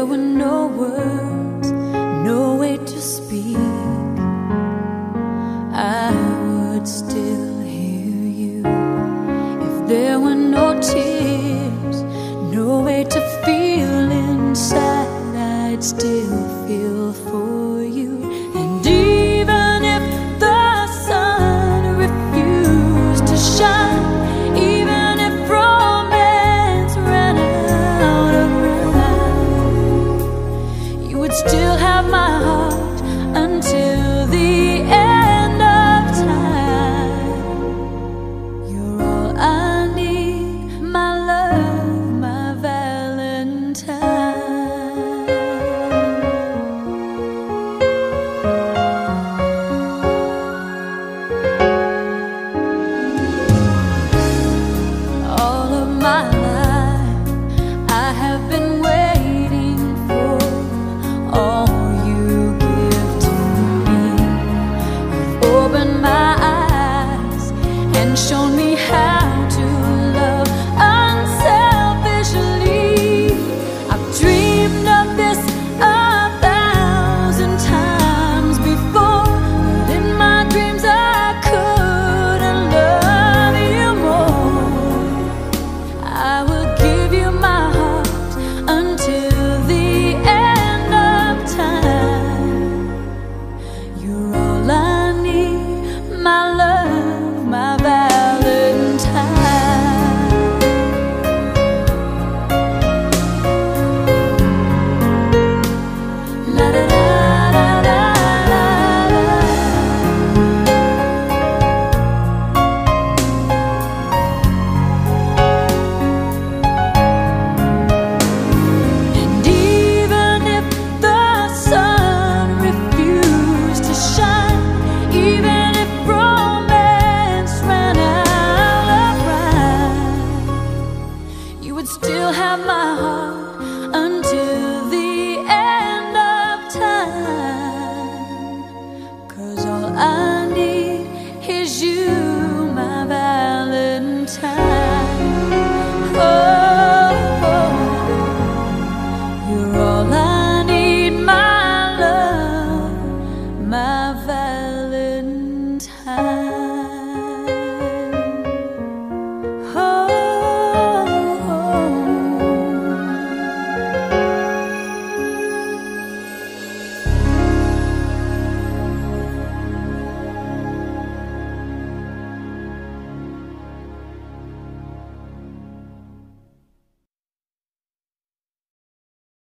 there were no words, no way to speak, I would still hear you. If there were no tears, no way to feel inside, I'd still feel for you. And even if the sun refused to shine, even if romance ran out of time, you would still have my heart.